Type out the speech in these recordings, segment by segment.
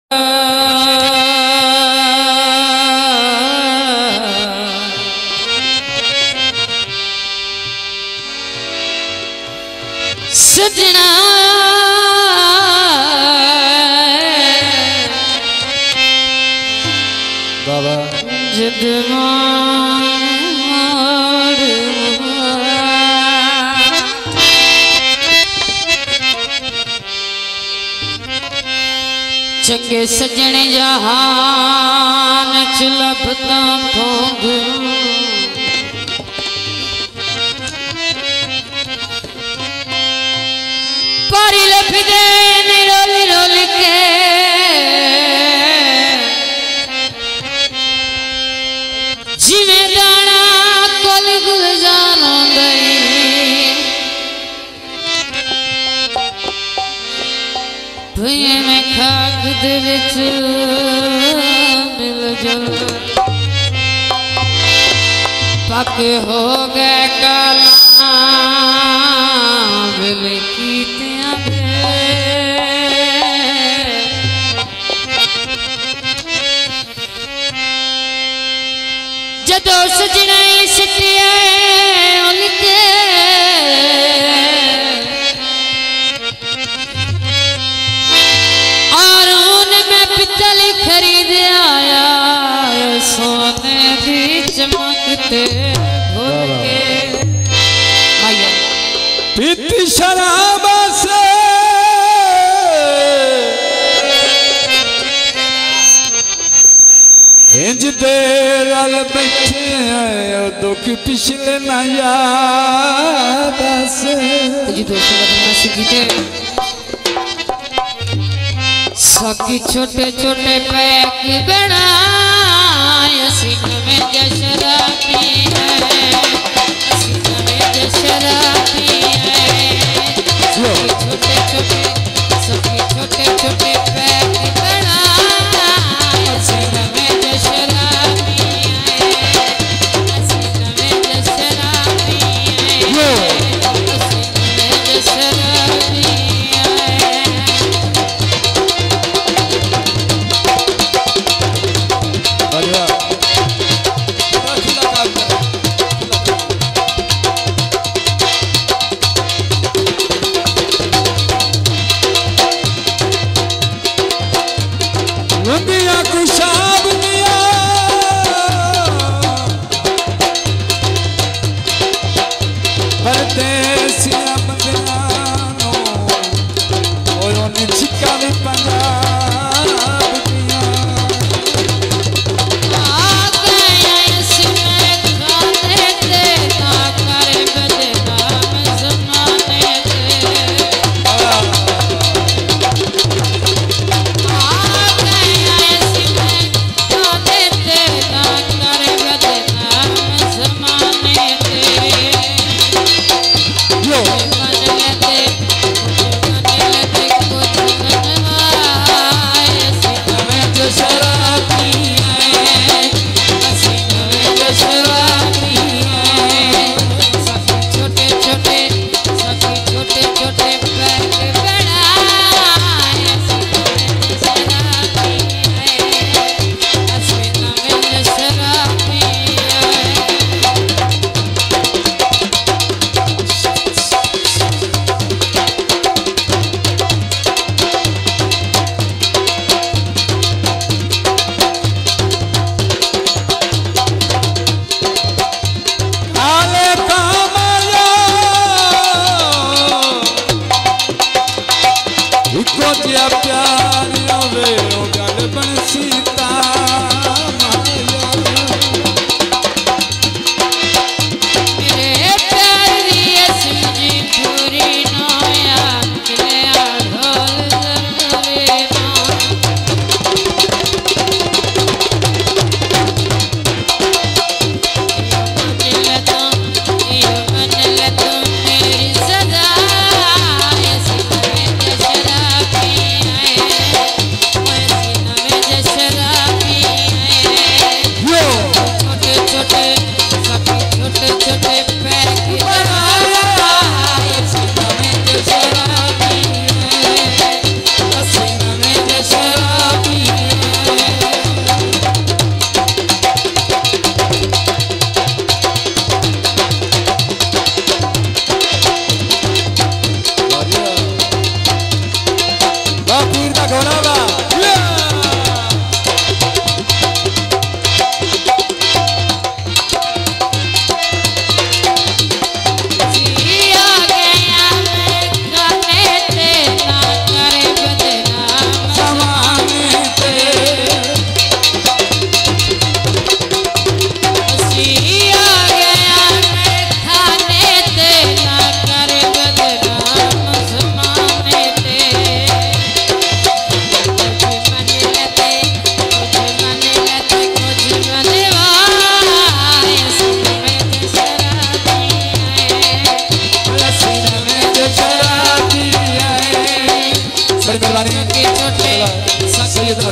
सजना बाबा चंगे सजने जहान च लभदा पौंद पारी लभदे रोल रोल के जिवें दाना कोल गुलजार होंदे भई में खाक दे विच मिल जुल पक हो गए काला बिल कीतियां जदों सजना सिटिया उनके पित्तल खरीद आया सोने दी चमकते भूल के पीती शराब से इंज देर अल बैठे दुख पिछले ना याद से जी दोस्तों का सीखते सखी छोटे छोटे पैक बनाए सिंह में जशराबी है सिंह में जशराबी है छोटे छोटे सखी छोटे छोटे पैक बनाए सिंह में जशराबी है सिंह में जशराबी है सिंह में जशराबी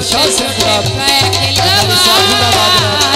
शाह से छोटे पैक लगा